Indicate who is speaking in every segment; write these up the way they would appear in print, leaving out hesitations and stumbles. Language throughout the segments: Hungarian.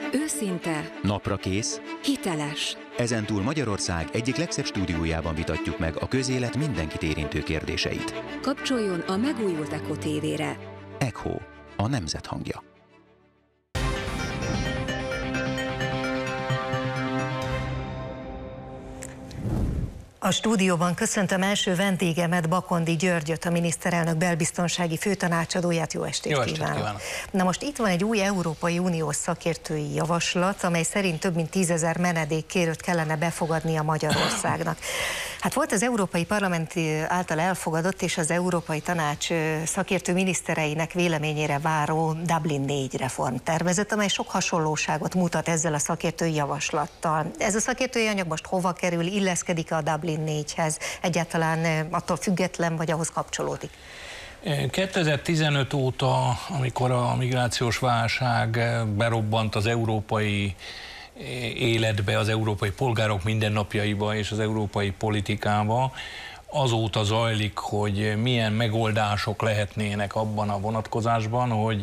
Speaker 1: Őszinte,
Speaker 2: Naprakész,
Speaker 1: hiteles.
Speaker 2: ezentúl Magyarország egyik legszebb stúdiójában vitatjuk meg a közélet mindenkit érintő kérdéseit.
Speaker 1: Kapcsoljon a megújult Echo TV-re.
Speaker 2: Echo, a nemzet hangja.
Speaker 3: A stúdióban köszöntöm első vendégemet, Bakondi Györgyöt, a miniszterelnök belbiztonsági főtanácsadóját. Jó estét kívánok! Na most itt van egy új Európai Uniós szakértői javaslat, amely szerint több mint 10 000 menedékkérőt kellene befogadnia Magyarországnak. Hát volt az Európai Parlament által elfogadott és az Európai Tanács szakértő minisztereinek véleményére váró Dublin 4 reformtervezet, amely sok hasonlóságot mutat ezzel a szakértői javaslattal. Ez a szakértői anyag most hova kerül, illeszkedik a Dublin 4-hez? Egyáltalán attól független, vagy ahhoz kapcsolódik?
Speaker 4: 2015 óta, amikor a migrációs válság berobbant az európai életbe, az európai polgárok mindennapjaiba és az európai politikába, azóta zajlik, hogy milyen megoldások lehetnének abban a vonatkozásban, hogy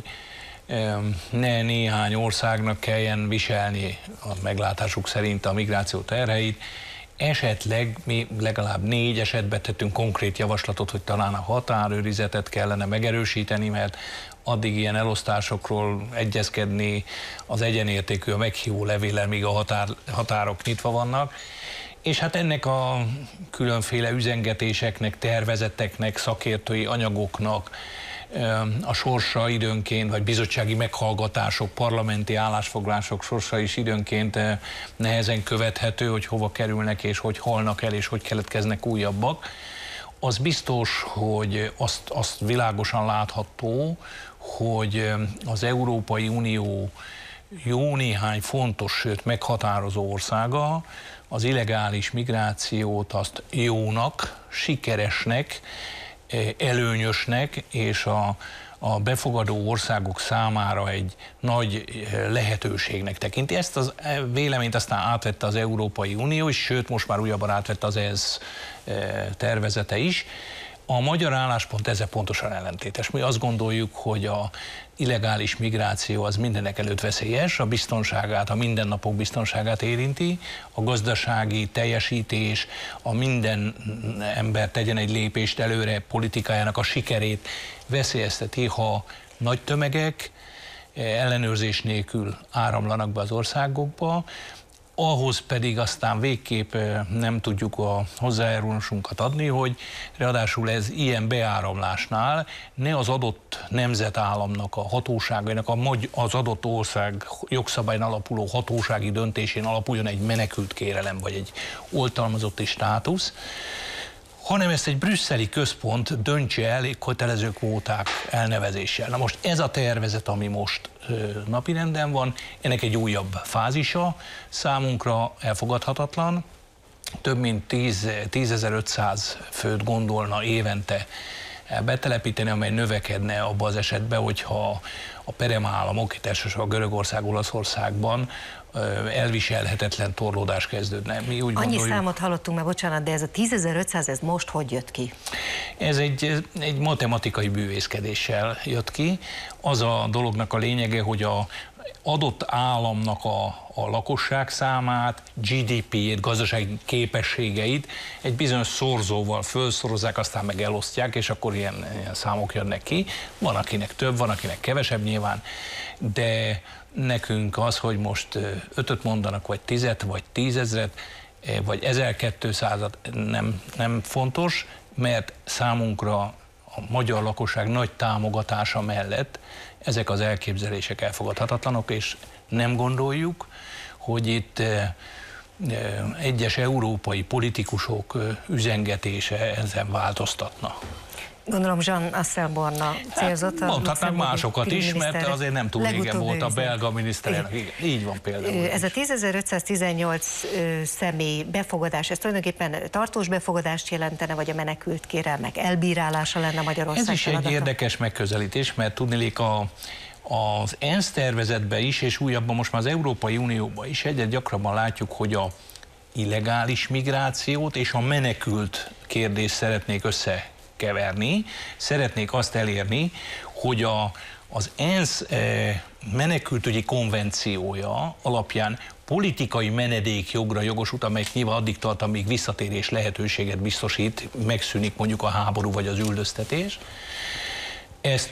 Speaker 4: ne néhány országnak kelljen viselni a meglátásuk szerint a migráció terheit. Esetleg mi legalább 4 esetben tettünk konkrét javaslatot, hogy talán a határőrizetet kellene megerősíteni, mert addig ilyen elosztásokról egyezkedni az egyenértékű a meghívó levéllel, míg a határok nyitva vannak. És hát ennek a különféle üzengetéseknek, tervezeteknek, szakértői anyagoknak a sorsa időnként, vagy bizottsági meghallgatások, parlamenti állásfoglalások sorsa is időnként nehezen követhető, hogy hova kerülnek, és hogy halnak el, és hogy keletkeznek újabbak. Az biztos, hogy azt világosan látható, hogy az Európai Unió jó néhány fontos, sőt meghatározó országa az illegális migrációt azt jónak, sikeresnek, előnyösnek és a befogadó országok számára egy nagy lehetőségnek tekinti. Ezt a véleményt aztán átvette az Európai Unió is, sőt most már újabban átvette az ENSZ tervezete is. A magyar álláspont ezzel pontosan ellentétes. Mi azt gondoljuk, hogy a illegális migráció az mindenek előtt veszélyes, a biztonságát, a mindennapok biztonságát érinti, a gazdasági teljesítés, a minden ember tegyen egy lépést előre politikájának a sikerét veszélyezteti, ha nagy tömegek ellenőrzés nélkül áramlanak be az országokba, ahhoz pedig aztán végképp nem tudjuk a hozzájárulásunkat adni, hogy ráadásul ez ilyen beáramlásnál ne az adott nemzetállamnak a hatóságainak, az adott ország jogszabályon alapuló hatósági döntésén alapuljon egy menekült kérelem, vagy egy oltalmazotti státusz, hanem ezt egy brüsszeli központ döntse el kötelező kvóták elnevezéssel. Na most ez a tervezet, ami most napirenden van, ennek egy újabb fázisa, számunkra elfogadhatatlan, több mint 10.500 főt gondolna évente betelepíteni, amely növekedne abban az esetben, hogyha a peremállamok, elsősorban Görögország, Olaszországban elviselhetetlen torlódás kezdődne. Mi úgy
Speaker 3: Annyi számot hallottunk már, bocsánat, de ez a 10.500, ez most hogy jött ki?
Speaker 4: Ez egy matematikai bűvészkedéssel jött ki. Az a dolognak a lényege, hogy a adott államnak a lakosság számát, GDP-ét, gazdasági képességeit egy bizonyos szorzóval felszorozzák, aztán meg elosztják, és akkor ilyen számok jönnek ki. Van, akinek több, van, akinek kevesebb nyilván, de nekünk az, hogy most 5-öt mondanak, vagy 10-et, vagy 10 000, vagy 1200-at nem fontos, mert számunkra a magyar lakosság nagy támogatása mellett ezek az elképzelések elfogadhatatlanok, és nem gondoljuk, hogy itt egyes európai politikusok üzengetése ezen változtatna.
Speaker 3: Gondolom Jean Asselborn célzott.
Speaker 4: Mondhatnánk másokat is, mert azért nem túl régen volt a belga miniszterelnök. Így van például.
Speaker 3: Ez a 10.518 személy befogadás, ez tulajdonképpen tartós befogadást jelentene, vagy a menekült kérelmek elbírálása lenne Magyarország
Speaker 4: Ez is
Speaker 3: feladata?
Speaker 4: egy érdekes megközelítés, mert tudniillik az ENSZ tervezetben is, és újabban most már az Európai Unióban is egyre gyakrabban látjuk, hogy a illegális migrációt és a menekült kérdést szeretnék összekeverni. Szeretnék azt elérni, hogy az ENSZ menekültügyi konvenciója alapján politikai menedékjogra jogosult, amelyik nyilván addig tart, amíg visszatérés lehetőséget biztosít, megszűnik mondjuk a háború vagy az üldöztetés. Ezt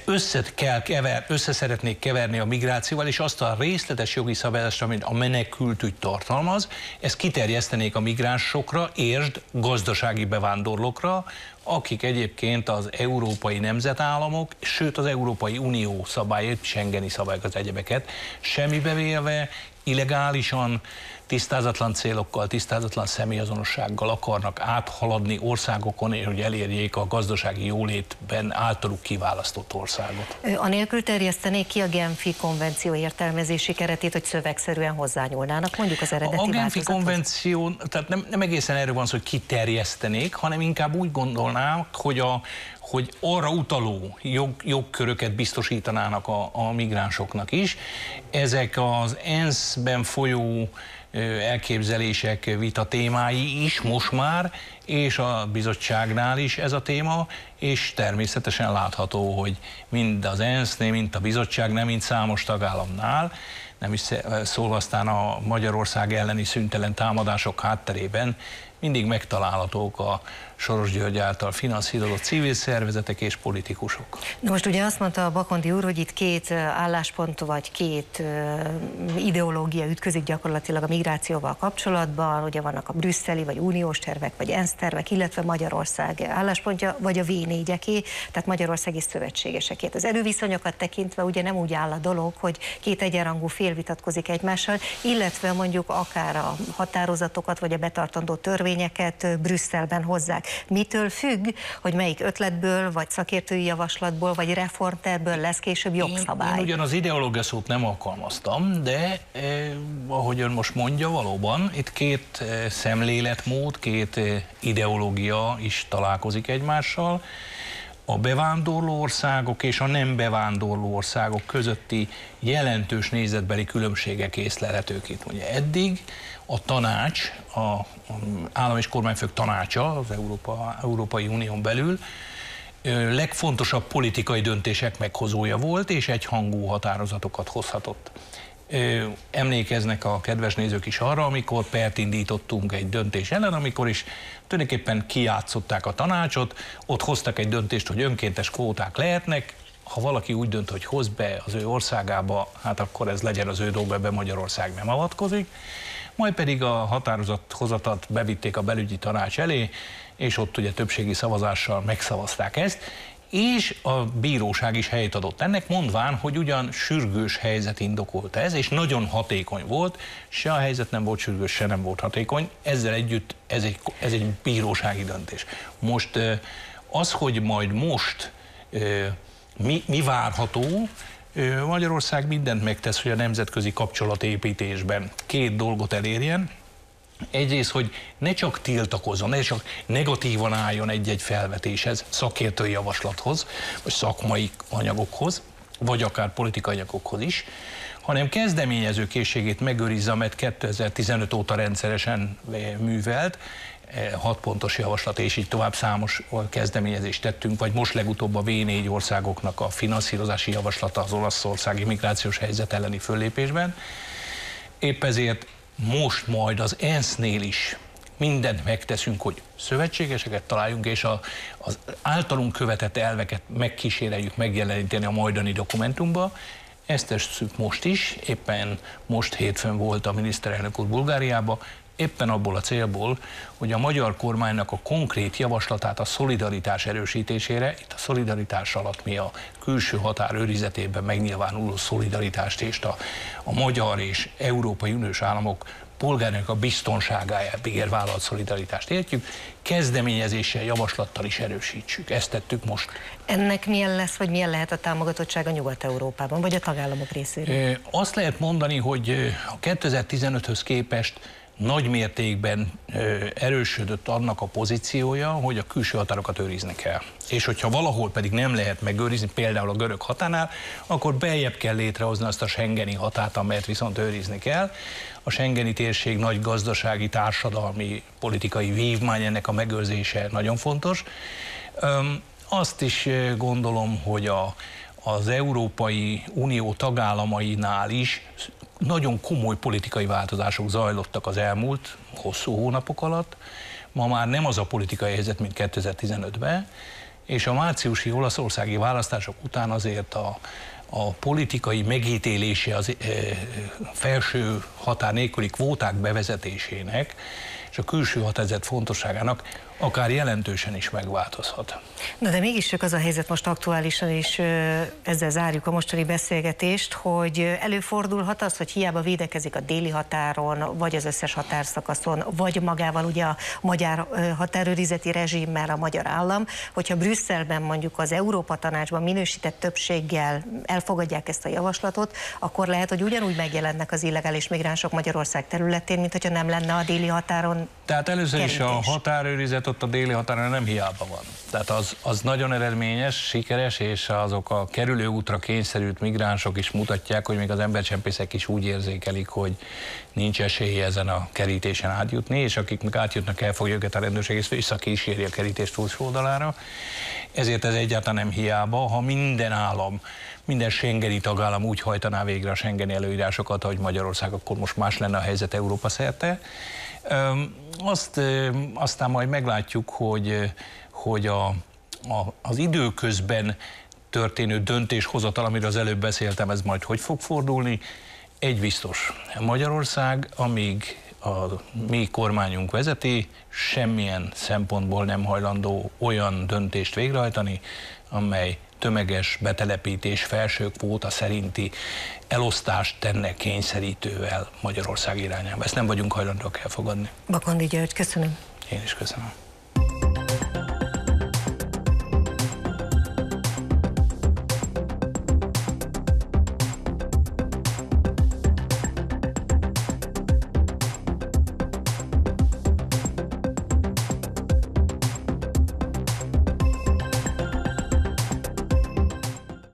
Speaker 4: össze szeretnék keverni a migrációval, és azt a részletes jogi szabályozást, amit a menekültügy tartalmaz, ezt kiterjesztenék a migránsokra, értsd, gazdasági bevándorlókra, akik egyébként az európai nemzetállamok, sőt az Európai Unió szabályait, schengeni szabályokat, egyebeket semmibe véve, illegálisan, tisztázatlan célokkal, tisztázatlan személyazonossággal akarnak áthaladni országokon, hogy elérjék a gazdasági jólétben általuk kiválasztott országot.
Speaker 3: Anélkül terjesztenék ki a Genfi konvenció értelmezési keretét, hogy szövegszerűen hozzányúlnak mondjuk az eredeti változathoz?
Speaker 4: A Genfi konvenció, tehát nem egészen erről van szó, hogy kiterjesztenék, hanem inkább úgy gondolnák, hogy arra utaló jogköröket biztosítanának a migránsoknak is. Ezek az ENSZ-ben folyó elképzelések, vita témái is most már, és a bizottságnál is ez a téma, és természetesen látható, hogy mind az ENSZ-nél, mind a bizottságnál, mind számos tagállamnál, nem is szólva aztán a Magyarország elleni szüntelen támadások hátterében, mindig megtalálhatók a Soros György által finanszírozott civil szervezetek és politikusok.
Speaker 3: Na most ugye azt mondta a Bakondi úr, hogy itt két álláspont vagy két ideológia ütközik gyakorlatilag a migrációval kapcsolatban, ugye vannak a brüsszeli vagy uniós tervek, vagy ENSZ tervek, illetve Magyarország álláspontja, vagy a V4-eké, tehát Magyarország és szövetségesekét. Az erőviszonyokat tekintve ugye nem úgy áll a dolog, hogy két egyenrangú fél vitatkozik egymással, illetve mondjuk akár a határozatokat, vagy a betartandó törvényeket Brüsszelben hozzák. Mitől függ, hogy melyik ötletből, vagy szakértői javaslatból, vagy reformterből lesz később jogszabály?
Speaker 4: Én ugyan az ideológia szót nem alkalmaztam, de ahogy ön most mondja, valóban itt két szemléletmód, két ideológia is találkozik egymással. A bevándorló országok és a nem bevándorló országok közötti jelentős nézetbeli különbségek észlelhetők itt. Ugye eddig a tanács, az állam és kormányfők tanácsa az Európai Unión belül legfontosabb politikai döntések meghozója volt, és egyhangú határozatokat hozhatott. Emlékeznek a kedves nézők is arra, amikor pert indítottunk egy döntés ellen, amikor is tulajdonképpen kijátszották a tanácsot, ott hoztak egy döntést, hogy önkéntes kvóták lehetnek, ha valaki úgy dönt, hogy hoz be az ő országába, hát akkor ez legyen az ő dolga, be Magyarország nem avatkozik. Majd pedig a határozathozatat bevitték a belügyi tanács elé, és ott ugye többségi szavazással megszavazták ezt, és a bíróság is helyt adott ennek, mondván, hogy ugyan sürgős helyzet indokolta ez, és nagyon hatékony volt, se a helyzet nem volt sürgős, se nem volt hatékony, ezzel együtt ez egy bírósági döntés. Most az, hogy majd most mi várható, Magyarország mindent megtesz, hogy a nemzetközi kapcsolatépítésben két dolgot elérjen. Egyrészt, hogy ne csak tiltakozzon, ne csak negatívan álljon egy-egy felvetéshez, szakértői javaslathoz, vagy szakmai anyagokhoz, vagy akár politikai anyagokhoz is, hanem kezdeményező készségét megőrizze, amelyet 2015 óta rendszeresen művelt, 6 pontos javaslat, és így tovább számos kezdeményezést tettünk, vagy most legutóbb a V4 országoknak a finanszírozási javaslata az olaszországi migrációs helyzet elleni föllépésben. Épp ezért most majd az ENSZ-nél is mindent megteszünk, hogy szövetségeseket találjunk, és az általunk követett elveket megkíséreljük megjeleníteni a majdani dokumentumba. Ezt tesszük most is, éppen most hétfőn volt a miniszterelnök úr Bulgáriába, éppen abból a célból, hogy a magyar kormánynak a konkrét javaslatát a szolidaritás erősítésére, itt a szolidaritás alatt mi a külső határ őrizetében megnyilvánuló szolidaritást és a magyar és Európai Uniós államok polgárnak a biztonságáért vállalt szolidaritást értjük, kezdeményezéssel, javaslattal is erősítsük. Ezt tettük most.
Speaker 3: Ennek milyen lesz, vagy milyen lehet a támogatottsága Nyugat-Európában, vagy a tagállamok részéről?
Speaker 4: Azt lehet mondani, hogy a 2015-höz képest nagy mértékben erősödött annak a pozíciója, hogy a külső határokat őrizni kell. És hogyha valahol pedig nem lehet megőrizni, például a görög határnál, akkor beljebb kell létrehozni azt a schengeni határt, amelyet viszont őrizni kell. A schengeni térség nagy gazdasági, társadalmi, politikai vívmány, ennek a megőrzése nagyon fontos. Azt is gondolom, hogy az Európai Unió tagállamainál is nagyon komoly politikai változások zajlottak az elmúlt hosszú hónapok alatt. Ma már nem az a politikai helyzet, mint 2015-ben, és a márciusi olaszországi választások után azért a politikai megítélése az felső határ nélküli kvóták bevezetésének és a külső határozat fontosságának akár jelentősen is megváltozhat.
Speaker 3: Na de mégis csak az a helyzet most aktuálisan, és ezzel zárjuk a mostani beszélgetést, hogy előfordulhat az, hogy hiába védekezik a déli határon, vagy az összes határszakaszon, vagy magával ugye a magyar határőrizeti rezsimmel a magyar állam, hogyha Brüsszelben mondjuk az Európa Tanácsban minősített többséggel elfogadják ezt a javaslatot, akkor lehet, hogy ugyanúgy megjelennek az illegális migránsok Magyarország területén, mint hogyha nem lenne a déli határon.
Speaker 4: Tehát először is a határőrizet ott a déli határon nem hiába van. Tehát az nagyon eredményes, sikeres, és azok a kerülőútra kényszerült migránsok is mutatják, hogy még az embercsempészek is úgy érzékelik, hogy nincs esélye ezen a kerítésen átjutni, és akik meg átjutnak, elfogja őket a rendőrség, és visszakíséri a kerítés túlsó oldalára. Ezért ez egyáltalán nem hiába, ha minden állam, minden schengeni tagállam úgy hajtaná végre a schengeni előírásokat, ahogy Magyarország, akkor most más lenne a helyzet Európa szerte. Aztán majd meglátjuk, hogy az időközben történő döntéshozatal, amiről az előbb beszéltem, ez majd hogy fog fordulni. Egy biztos, Magyarország, amíg a mi kormányunk vezeti, semmilyen szempontból nem hajlandó olyan döntést végrehajtani, amely tömeges betelepítés, felső kvóta szerinti elosztást tenne kényszerítővel Magyarország irányába. Ezt nem vagyunk hajlandóak elfogadni.
Speaker 3: Bakondy György, köszönöm.
Speaker 4: Én is köszönöm.